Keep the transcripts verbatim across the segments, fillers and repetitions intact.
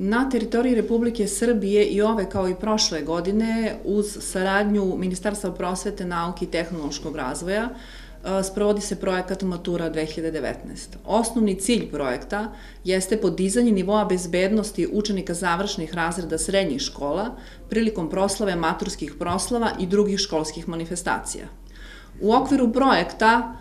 Na teritoriji Republike Srbije i ove kao i prošle godine uz saradnju Ministarstva prosvete, nauke i tehnološkog razvoja sprovodi se projekat Matura dve hiljade devetnaeste. Osnovni cilj projekta jeste podizanje nivoa bezbednosti učenika završnih razreda srednjih škola prilikom proslave maturskih proslava i drugih školskih manifestacija. U okviru projekta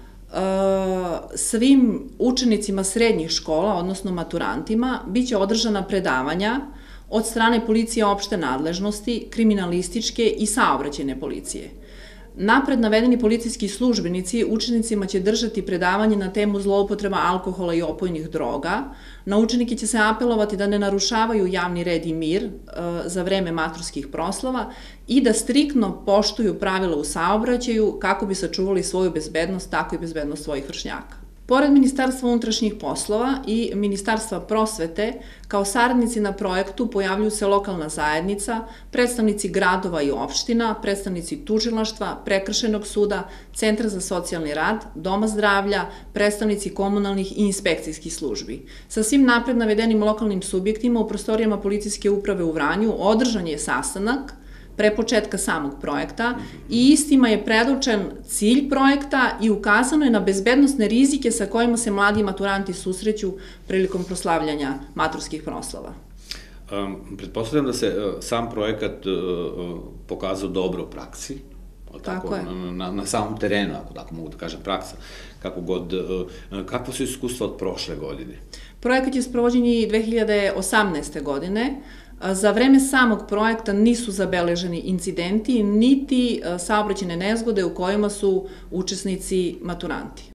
svim učenicima srednjih škola, odnosno maturantima, biće održana predavanja od strane policije opšte nadležnosti, kriminalističke i saobraćajne policije. Napred navedeni policijski službenici učenicima će držati predavanje na temu zloupotreba alkohola i opojnih droga. Na učenike će se apelovati da ne narušavaju javni red i mir za vreme maturskih proslava i da striktno poštuju pravila u saobraćaju kako bi sačuvali svoju bezbednost, tako i bezbednost svojih vršnjaka. Pored Ministarstva unutrašnjih poslova i Ministarstva prosvete, kao saradnici na projektu pojavljuju se lokalna zajednica, predstavnici gradova i opština, predstavnici tužilaštva, prekršajnog suda, Centra za socijalni rad, Doma zdravlja, predstavnici komunalnih i inspekcijskih službi. Sa svim napred navedenim lokalnim subjektima u prostorijama Policijske uprave u Vranju održan je sastanak pre početka samog projekta i istima je predočen cilj projekta i ukazano je na bezbednosne rizike sa kojima se mladi maturanti susreću prilikom proslavljanja maturskih proslava. Pretpostavljam da se sam projekat pokazao dobro u praksi, Tako je. Na samom terenu, ako tako mogu da kažem, praksa, kako god. Kakvo su iskustva od prošle godine? Projekat je sprovođen i dve hiljade osamnaeste. godine. Za vreme samog projekta nisu zabeleženi incidenti, niti saobraćajne nezgode u kojima su učesnici maturanti.